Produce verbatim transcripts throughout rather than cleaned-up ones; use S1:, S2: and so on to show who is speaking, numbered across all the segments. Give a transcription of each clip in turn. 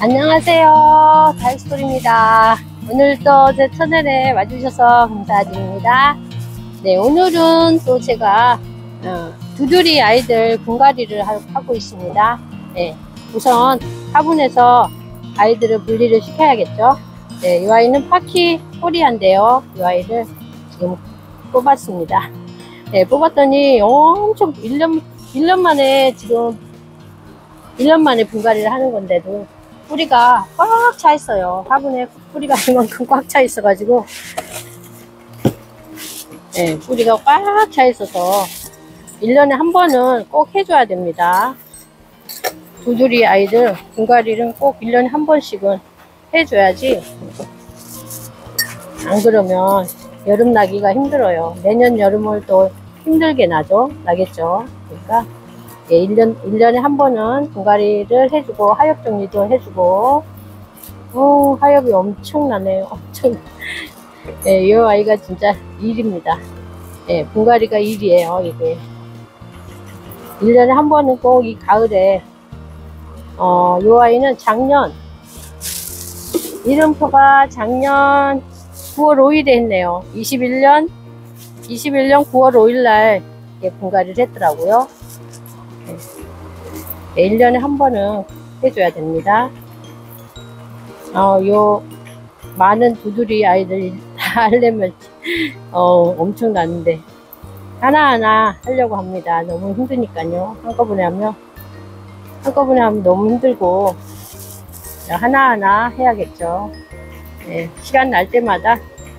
S1: 안녕하세요, 다육스토리입니다. 오늘도 제 채널에 와주셔서 감사드립니다. 네, 오늘은 또 제가 어, 두드리 아이들 분갈이를 하고 있습니다. 네, 우선 화분에서 아이들을 분리를 시켜야겠죠. 네, 이 아이는 파키 코리아인데요. 이 아이를 지금 뽑았습니다. 네, 뽑았더니 엄청 일 년, 일 년 만에 지금 일 년 만에 분갈이를 하는 건데도 뿌리가 꽉 차 있어요. 화분에 뿌리가 이만큼 꽉 차 있어 가지고 네, 뿌리가 꽉 차 있어서 일 년에 한 번은 꼭 해줘야 됩니다. 두드리 아이들 분갈이는 꼭 일 년에 한 번씩은 해줘야지, 안 그러면 여름 나기가 힘들어요. 내년 여름을 또 힘들게 나죠. 나겠죠. 그러니까 예, 일 년, 일 년에 한 번은 분갈이를 해주고 하엽 정리도 해주고. 오, 하엽이 엄청나네요. 엄청. 예, 이 아이가 진짜 일입니다. 예, 분갈이가 일이에요. 이게 일 년에 한 번은 꼭 이 가을에 어, 이 아이는 작년 이름표가 작년 구월 오일에 했네요. 이십일 년 이십일 년 구월 오일 날 예, 분갈이를 했더라고요. 네, 일 년에 한 번은 해줘야 됩니다. 어, 요 많은 두드리 아이들 다 하려면 어, 엄청나는데 하나하나 하려고 합니다. 너무 힘드니까요. 한꺼번에 하면 한꺼번에 하면 너무 힘들고 하나하나 해야겠죠. 네, 시간 날 때마다.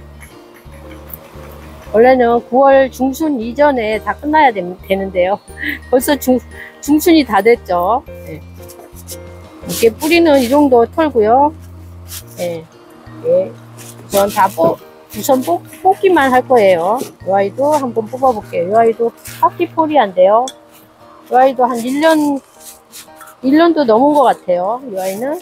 S1: 원래는 구월 중순 이전에 다 끝나야 되, 되는데요. 벌써 중, 중순이 다 됐죠. 네. 이렇게 뿌리는 이 정도 털고요. 네. 네. 우선 다 뽑, 우선 뽑, 뽑기만 할 거예요. 이 아이도 한번 뽑아 볼게요. 이 아이도 파키포리아인데요. 이 아이도 한 일 년, 일 년도 넘은 것 같아요. 이 아이는.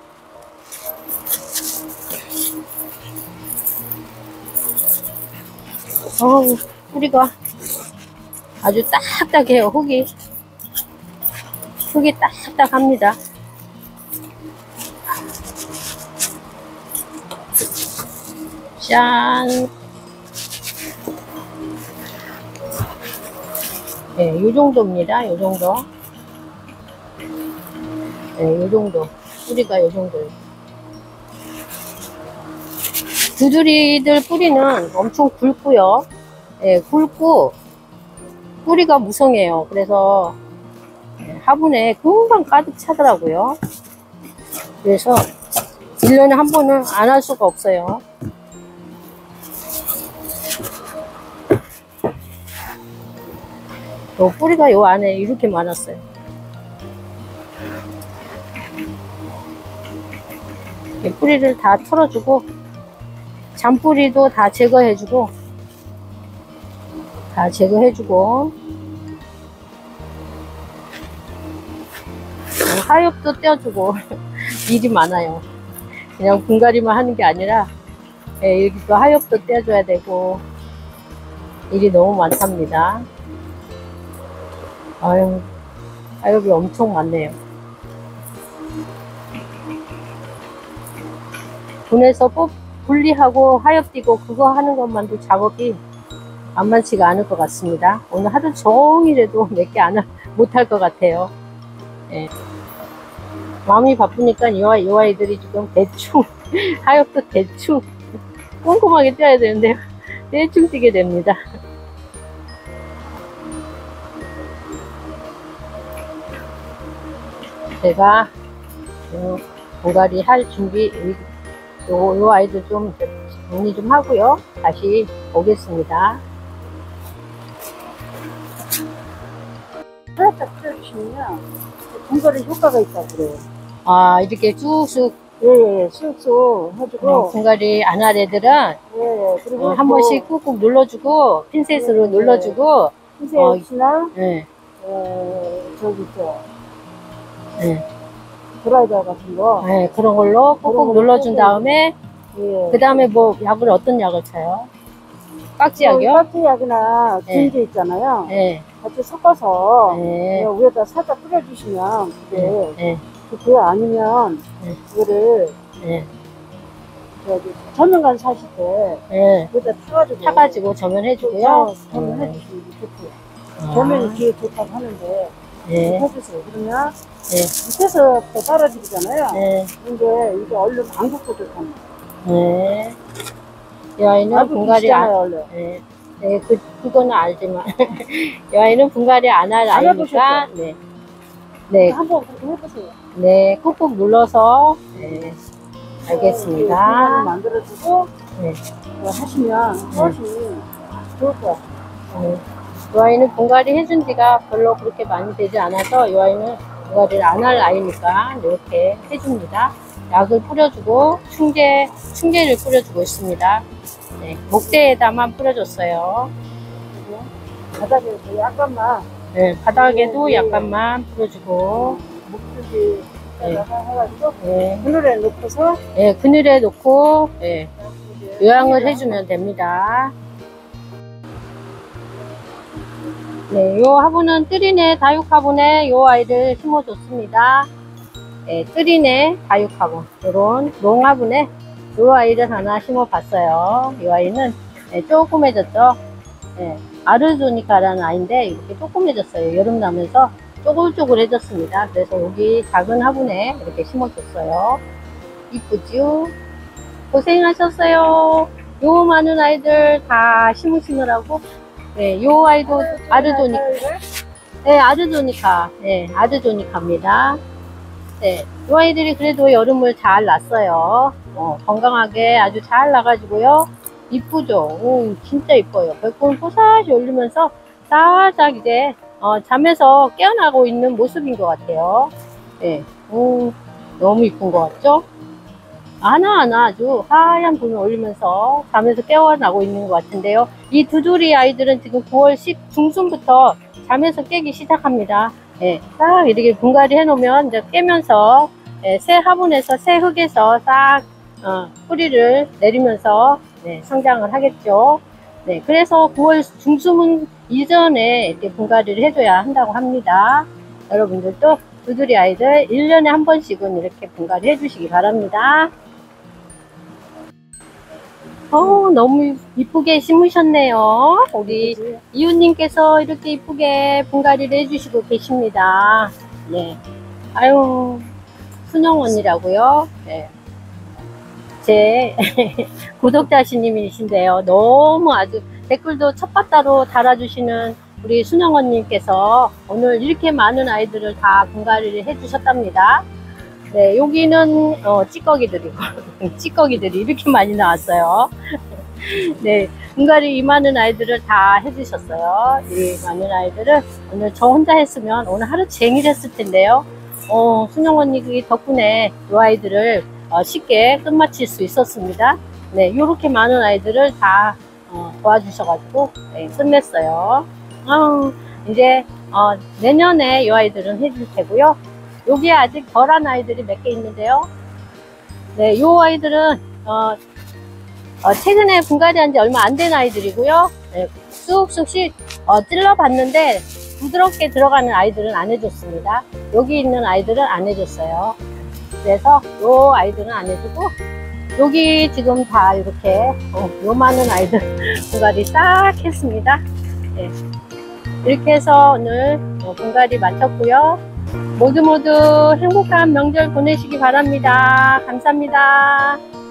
S1: 어우, 뿌리가 아주 딱딱해요. 흙이 흙이 딱딱합니다. 짠. 네, 요 정도입니다. 요 정도. 네, 요 정도. 뿌리가 요 정도예요. 두드리들 뿌리는 엄청 굵고요. 예, 굵고 뿌리가 무성해요. 그래서 화분에 금방 가득 차더라고요. 그래서 일 년에 한 번은 안 할 수가 없어요. 요 뿌리가 요 안에 이렇게 많았어요. 뿌리를 다 털어주고 잔뿌리도 다 제거해주고 다 제거해주고 하엽도 떼어주고 일이 많아요. 그냥 분갈이만 하는 게 아니라 예, 여기 또 하엽도 떼어줘야 되고 일이 너무 많답니다. 아유, 하엽이 엄청 많네요. 분해서 뽑 분리하고 하엽 띄고 그거 하는 것만도 작업이 만만치가 않을 것 같습니다. 오늘 하루 종일해도 몇 개 안 못할 것 같아요. 예. 마음이 바쁘니까 이, 아이, 이 아이들이 지금 대충 하엽도 대충 꼼꼼하게 떼야 되는데 대충 띄게 됩니다. 제가 분갈이 할 준비 요, 요 아이들 좀 정리 좀 하고요. 다시 오겠습니다.
S2: 살짝 펴주시면 분갈이 효과가 있다고 그래요.
S1: 아, 이렇게 쑥쑥.
S2: 예, 예, 쑥쑥 해주고.
S1: 어, 분갈이 안 할 애들은
S2: 예, 그리고
S1: 어, 한
S2: 뭐,
S1: 번씩 꾹꾹 눌러주고 핀셋으로
S2: 예,
S1: 눌러주고.
S2: 핀셋이나
S1: 예.
S2: 어, 저기 저
S1: 예.
S2: 드라이버 같은 거.
S1: 네, 그런 걸로 꾹꾹 눌러준 다음에
S2: 예.
S1: 그 다음에 뭐 약을 어떤 약을 쳐요? 깍지약이요?
S2: 깍지약이나
S1: 네.
S2: 진주 있잖아요.
S1: 네.
S2: 같이 섞어서
S1: 네.
S2: 위에다 살짝 뿌려주시면 그게
S1: 네.
S2: 그거 아니면
S1: 네.
S2: 그거를
S1: 네.
S2: 저기 저면관 사실 때
S1: 네.
S2: 그거다 타가지고
S1: 타가지고 저면해주고요.
S2: 저면
S1: 음.
S2: 해주시면 좋고요.
S1: 아.
S2: 저면이 뒤에 좋다고 하는데
S1: 네.
S2: 해주세요. 그러면
S1: 네.
S2: 밑에서 또 떨어지잖아요.
S1: 네.
S2: 근데 이게 얼른 안 굽고 좋다는
S1: 네. 이 아이는 분갈이 안,
S2: 얼른.
S1: 네. 네, 그, 그거는 알지만. 이 아이는 분갈이 안 할
S2: 안
S1: 아이니까,
S2: 해보셨죠?
S1: 네. 네.
S2: 한번 그렇게 해보세요.
S1: 네. 꾹꾹 눌러서, 네. 알겠습니다.
S2: 만들어주고
S1: 네.
S2: 그거 하시면 훨씬 좋을 것 같아요.
S1: 네. 이 아이는 분갈이 해준 지가 별로 그렇게 많이 되지 않아서 이 아이는 분갈이를 안 할 아이니까 이렇게 해줍니다. 약을 뿌려주고 충제, 충제를 뿌려주고 있습니다. 네. 목대에다만 뿌려줬어요.
S2: 그리고 바닥에서 약간만
S1: 네. 바닥에도
S2: 네.
S1: 약간만 뿌려주고,
S2: 목줄기
S1: 네.
S2: 해가지고
S1: 네.
S2: 그늘에 놓고서
S1: 네. 그늘에 놓고, 네. 요양을 해주면 됩니다. 네, 요 화분은 뜨리네 다육화분에 요 아이를 심어줬습니다. 네, 뜨리네 다육화분, 요런 롱화분에 요 아이를 하나 심어봤어요. 이 아이는 네, 조그매졌죠. 네, 아르조니카라는 아이인데 이렇게 조그매졌어요. 여름 나면서 쪼글쪼글해졌습니다. 그래서 여기 작은 화분에 이렇게 심어줬어요. 이쁘죠? 고생하셨어요. 요 많은 아이들 다 심으시느라고. 네, 요 아이도 아르조니카. 네, 아르조니카. 네, 아르조니카입니다. 네, 요 아이들이 그래도 여름을 잘 났어요. 어, 건강하게 아주 잘 나가지고요. 이쁘죠? 오, 진짜 이뻐요. 벽골 포사시 올리면서 살짝 이제, 어, 잠에서 깨어나고 있는 모습인 것 같아요. 네, 오, 너무 이쁜 것 같죠? 하나하나 아주 하얀 분을 올리면서 잠에서 깨어나고 있는 것 같은데요. 이 두두리 아이들은 지금 구월 십 중순부터 잠에서 깨기 시작합니다. 예, 딱 이렇게 분갈이 해놓으면 이제 깨면서 예, 새 화분에서 새 흙에서 싹 어, 뿌리를 내리면서 네, 성장을 하겠죠. 네, 그래서 구월 중순 이전에 이렇게 분갈이를 해줘야 한다고 합니다. 여러분들도 두두리 아이들 일 년에 한 번씩은 이렇게 분갈이 해주시기 바랍니다. 어, 너무 이쁘게 심으셨네요. 우리 이웃님께서 이렇게 이쁘게 분갈이를 해주시고 계십니다. 네. 아유, 순영 언니라고요. 네. 제 구독자시님이신데요. 너무 아주 댓글도 첫바따로 달아주시는 우리 순영 언니께서 오늘 이렇게 많은 아이들을 다 분갈이를 해주셨답니다. 네, 여기는 어, 찌꺼기들이고 찌꺼기들이 이렇게 많이 나왔어요. 네, 분갈이 이 많은 아이들을 다 해주셨어요. 이 많은 아이들을 오늘 저 혼자 했으면 오늘 하루 종일 했을 텐데요. 어, 순영 언니 덕분에 이 아이들을 어, 쉽게 끝마칠 수 있었습니다. 네, 이렇게 많은 아이들을 다 어, 도와주셔가지고 네, 끝냈어요. 어, 이제 어, 내년에 이 아이들은 해줄 테고요. 여기에 아직 덜한 아이들이 몇 개 있는데요. 네, 이 아이들은 어, 어, 최근에 분갈이한 지 얼마 안 된 아이들이고요. 네, 쑥쑥씩 어, 찔러봤는데 부드럽게 들어가는 아이들은 안 해줬습니다. 여기 있는 아이들은 안 해줬어요. 그래서 이 아이들은 안 해주고 여기 지금 다 이렇게 어, 요만한 아이들 분갈이 싹 했습니다. 네, 이렇게 해서 오늘 어, 분갈이 마쳤고요. 모두 모두 행복한 명절 보내시기 바랍니다. 감사합니다.